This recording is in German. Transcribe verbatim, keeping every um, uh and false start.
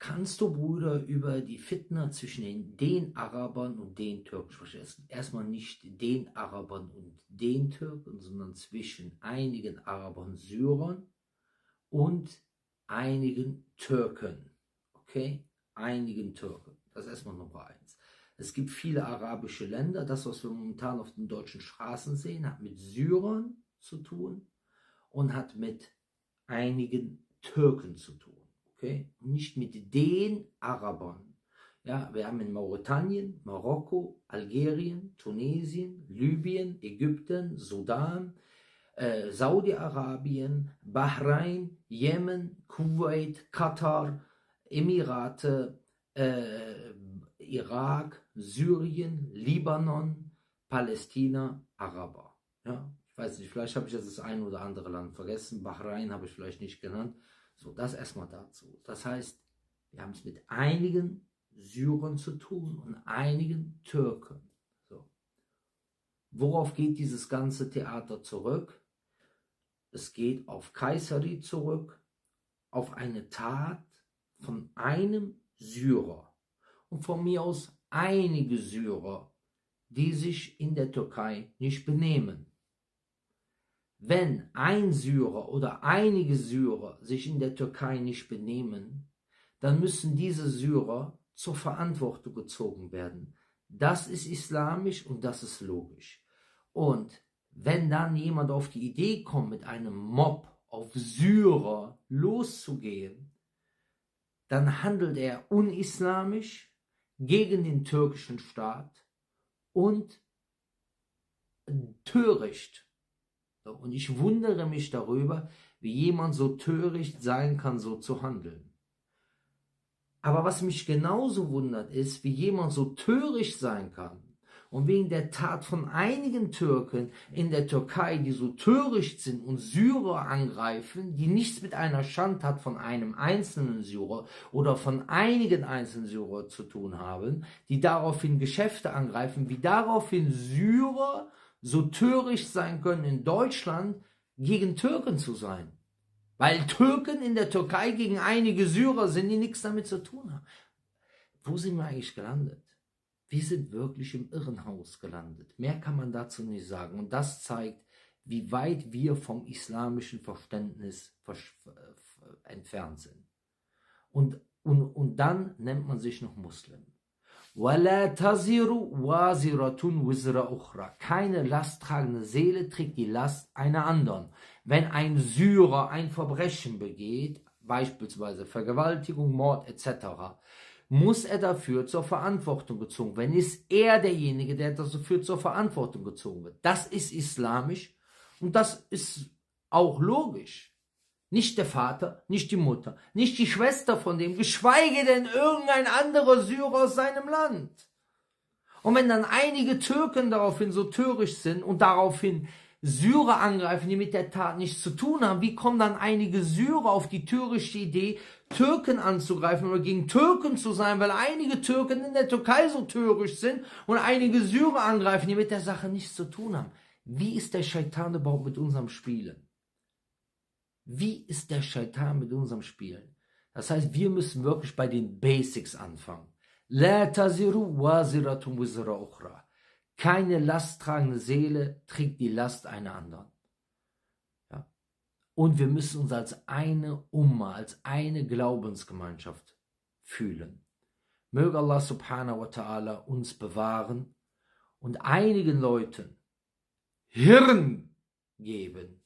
Kannst du, Bruder, über die Fitna zwischen den, den Arabern und den Türken sprechen? Erstmal nicht den Arabern und den Türken, sondern zwischen einigen Arabern, Syrern und einigen Türken. Okay? Einigen Türken. Das ist erstmal Nummer eins. Es gibt viele arabische Länder. Das, was wir momentan auf den deutschen Straßen sehen, hat mit Syrern zu tun und hat mit einigen Türken zu tun. Okay? Nicht mit den Arabern. Ja, wir haben in Mauretanien, Marokko, Algerien, Tunesien, Libyen, Ägypten, Sudan, äh, Saudi-Arabien, Bahrain, Jemen, Kuwait, Katar, Emirate, äh, Irak, Syrien, Libanon, Palästina, Araber. Ja, ich weiß nicht, vielleicht habe ich jetzt das ein oder andere Land vergessen. Bahrain habe ich vielleicht nicht genannt. So, das erstmal dazu. Das heißt, wir haben es mit einigen Syrern zu tun und einigen Türken. So. Worauf geht dieses ganze Theater zurück? Es geht auf Kayseri zurück, auf eine Tat von einem Syrer und von mir aus einige Syrer, die sich in der Türkei nicht benehmen. Wenn ein Syrer oder einige Syrer sich in der Türkei nicht benehmen, dann müssen diese Syrer zur Verantwortung gezogen werden. Das ist islamisch und das ist logisch. Und wenn dann jemand auf die Idee kommt, mit einem Mob auf Syrer loszugehen, dann handelt er unislamisch gegen den türkischen Staat und töricht. Und ich wundere mich darüber, wie jemand so töricht sein kann, so zu handeln. Aber was mich genauso wundert, ist, wie jemand so töricht sein kann und wegen der Tat von einigen Türken in der Türkei, die so töricht sind und Syrer angreifen, die nichts mit einer Schandtat von einem einzelnen Syrer oder von einigen einzelnen Syrer zu tun haben, die daraufhin Geschäfte angreifen, wie daraufhin Syrer so töricht sein können, in Deutschland gegen Türken zu sein. Weil Türken in der Türkei gegen einige Syrer sind, die nichts damit zu tun haben. Wo sind wir eigentlich gelandet? Wir sind wirklich im Irrenhaus gelandet. Mehr kann man dazu nicht sagen. Und das zeigt, wie weit wir vom islamischen Verständnis entfernt sind. Und, und, und dann nennt man sich noch Muslim. وَلَا تَزِرُ وَازِرَةٌ وِزْرَ أُخْرَى. Keine lasttragende Seele trägt die Last einer anderen. Wenn ein Syrer ein Verbrechen begeht, beispielsweise Vergewaltigung, Mord et cetera, muss er dafür zur Verantwortung gezogen werden. Ist er derjenige, der dafür zur Verantwortung gezogen wird. Das ist islamisch und das ist auch logisch. Nicht der Vater, nicht die Mutter, nicht die Schwester von dem, geschweige denn irgendein anderer Syrer aus seinem Land. Und wenn dann einige Türken daraufhin so töricht sind und daraufhin Syrer angreifen, die mit der Tat nichts zu tun haben, wie kommen dann einige Syrer auf die törichte Idee, Türken anzugreifen oder gegen Türken zu sein, weil einige Türken in der Türkei so töricht sind und einige Syrer angreifen, die mit der Sache nichts zu tun haben. Wie ist der Scheitan überhaupt mit unserem Spielen? Wie ist der Scheitan mit unserem Spielen? Das heißt, wir müssen wirklich bei den Basics anfangen. La taziru waziratun wizra ukhra. Keine lasttragende Seele trägt die Last einer anderen. Ja. Und wir müssen uns als eine Umma, als eine Glaubensgemeinschaft fühlen. Möge Allah subhanahu wa ta'ala uns bewahren und einigen Leuten Hirn geben,